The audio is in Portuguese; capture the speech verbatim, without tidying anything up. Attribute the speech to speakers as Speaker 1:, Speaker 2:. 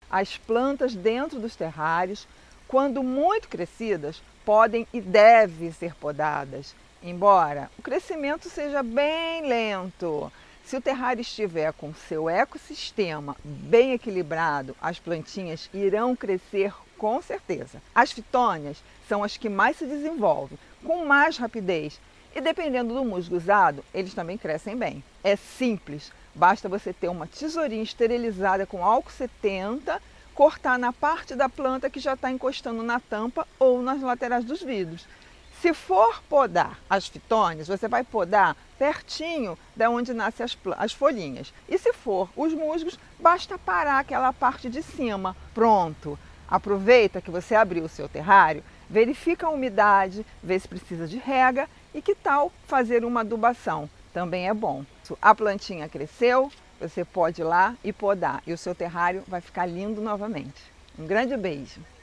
Speaker 1: As plantas dentro dos terrários, quando muito crescidas, podem e devem ser podadas, embora o crescimento seja bem lento. Se o terrário estiver com seu ecossistema bem equilibrado, as plantinhas irão crescer com certeza. As fitônias são as que mais se desenvolvem, com mais rapidez, e dependendo do musgo usado, eles também crescem bem. É simples, basta você ter uma tesourinha esterilizada com álcool setenta, cortar na parte da planta que já está encostando na tampa ou nas laterais dos vidros. Se for podar as fitônias, você vai podar pertinho de onde nascem as, as folhinhas. E se for os musgos, basta parar aquela parte de cima. Pronto! Aproveita que você abriu o seu terrário, verifica a umidade, vê se precisa de rega e que tal fazer uma adubação. Também é bom. A plantinha cresceu, você pode ir lá e podar e o seu terrário vai ficar lindo novamente. Um grande beijo!